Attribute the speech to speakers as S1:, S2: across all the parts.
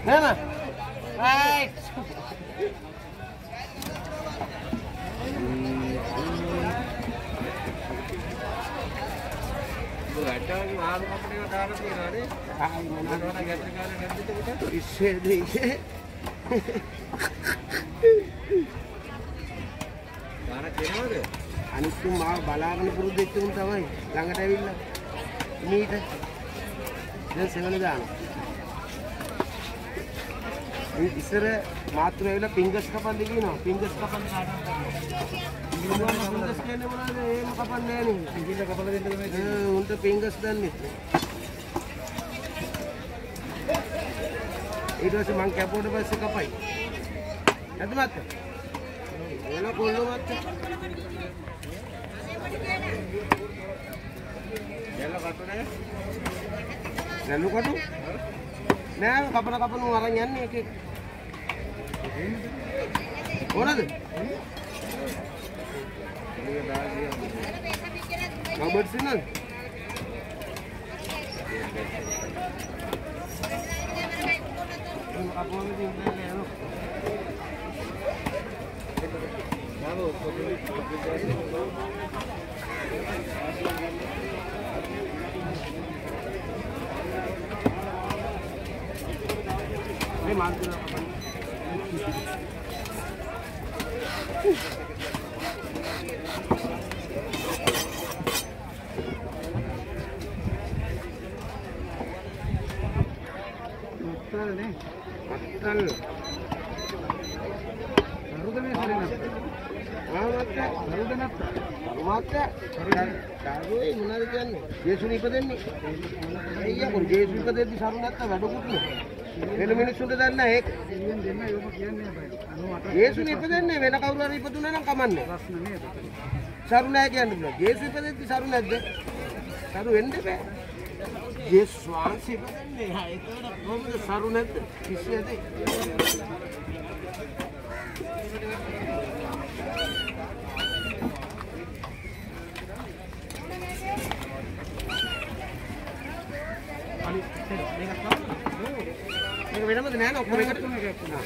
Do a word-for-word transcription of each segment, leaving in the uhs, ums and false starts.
S1: Nana. Right. අනිත් මාව බලාගෙන පුරුදු වෙච්ච උන් තමයි ළඟට ඇවිල්ලා මීට දැන් සෙවන දානවා. මේ ඉස්සර මාත්‍ර ඇවිල්ලා පිංගස් කපන්නේ කියනවා. පිංගස් කපන්න කාටවත් බැහැ. පිංගස් කියන්නේ මොනවද? එහෙම කපන්නේ නැහැ නේ. පිංගස් කපලා දෙන්න තමයි. හ්ම් උන්ට පිංගස් දන්නේ. ඊට පස්සේ මං කැපුවට පස්සේ කපයි. නැද්ද මත්තේ? එන කොල්ලෝ මත්තේ. Jalo katu nih. Jalo katu. Nah, kapan kapan orang yang nih kek. Mana tuh? Kau bersinan. Apa lagi yang lain? Kalau ini mantul apa? Mantul nih, mantul. Baru kan ini sering apa? Ah, mantul. Baru kan apa? Mantul. Baru ini mana kan? Yesus ni pada ni. Iya, pun Yesus pada di sana nanti baru kutu. වෙන මිනිස්සුන්ට දන්න ඒක දෙන්න දෙන්න ඒක කියන්නේ බෑ. ජේසු ඉපදෙන්නේ වෙන කවුරු හරි ඉපදුනා නම් කමන්නේ. ප්‍රශ්න නේද? සරු නැහැ කියන්න බෑ. ජේසු ඉපදෙද්දි සරු නැද්ද? සරු වෙන්න බෑ. ජේසු වහන්සේ ඉපදෙන්නේ. හා ඒකට කොහොමද සරු නැද්ද? කිසියද? මේක වෙනමද නෑ නේ ඔක්කොම එකට තුන එකක් වුණා.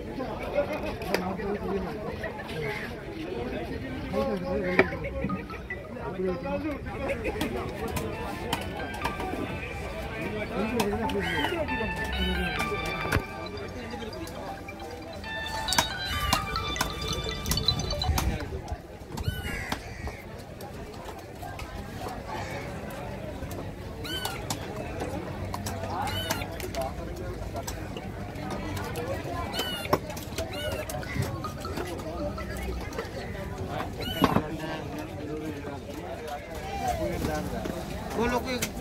S1: Thank you. वो लोग